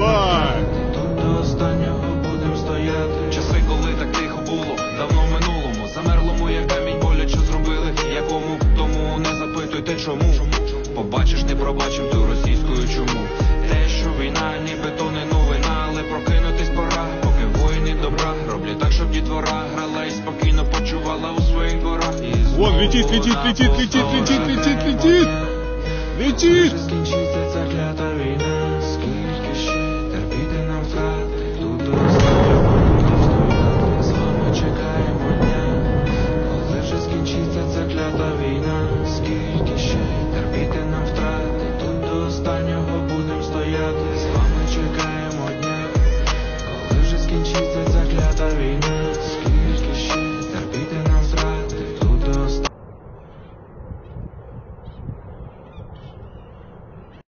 Давай! Тут до останнього будем стояти. Часи, коли так тихо було, давно в минулому. Замерлому, як камінь, боляче зробили. Якому тому не запитуйте чому. Побачиш, не пробачим ту російською чуму. Те, що війна, ніби то не новина, але прокинутись пора, поки воїни добра роблять так, щоб дітвора грала і спокійно почувала у своїх дворах. Вон, летит, летит, летит, летит, летит, летит, летит! Летит! Скінчиться ця